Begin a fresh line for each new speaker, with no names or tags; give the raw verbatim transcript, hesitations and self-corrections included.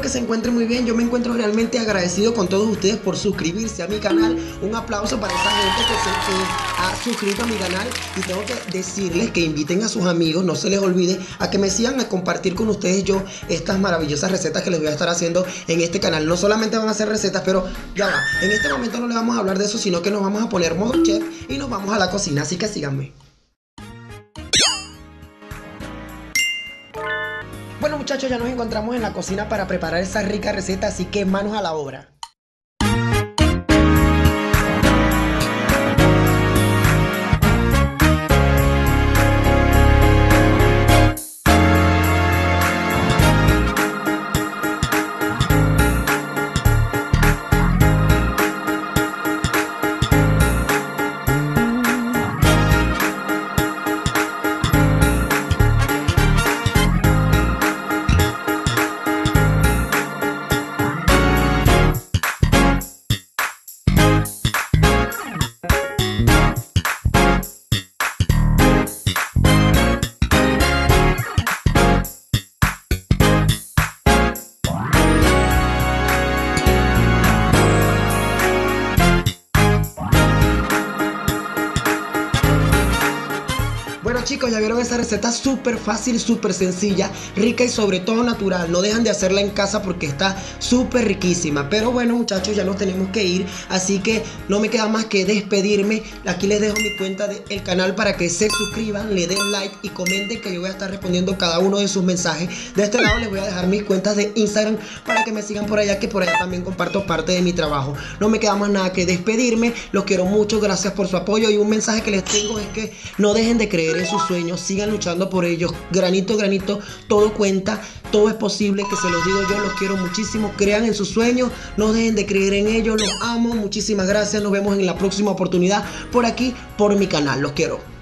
que se encuentren muy bien. Yo me encuentro realmente agradecido con todos ustedes por suscribirse a mi canal. Un aplauso para esa gente que se que ha suscrito a mi canal. Y tengo que decirles que inviten a sus amigos, no se les olvide, a que me sigan, a compartir con ustedes yo estas maravillosas recetas que les voy a estar haciendo en este canal. No solamente van a ser recetas, pero ya va, en este momento no les vamos a hablar de eso, sino que nos vamos a poner modo chef y nos vamos a la cocina, así que síganme. Bueno muchachos, ya nos encontramos en la cocina para preparar esa rica receta, así que manos a la obra. Bueno chicos, ya vieron esa receta súper fácil, súper sencilla, rica y sobre todo natural. No dejan de hacerla en casa porque está súper riquísima. Pero bueno muchachos, ya nos tenemos que ir, así que no me queda más que despedirme. Aquí les dejo mi cuenta del canal para que se suscriban, le den like y comenten, que yo voy a estar respondiendo cada uno de sus mensajes. De este lado les voy a dejar mis cuentas de Instagram para que me sigan por allá, que por allá también comparto parte de mi trabajo. No me queda más nada que despedirme, los quiero mucho, gracias por su apoyo. Y un mensaje que les tengo es que no dejen de creer en sus sueños, sigan luchando por ellos, granito a granito, todo cuenta, todo es posible, que se los digo yo, los quiero muchísimo, crean en sus sueños, no dejen de creer en ellos, los amo, muchísimas gracias, nos vemos en la próxima oportunidad por aquí, por mi canal, los quiero.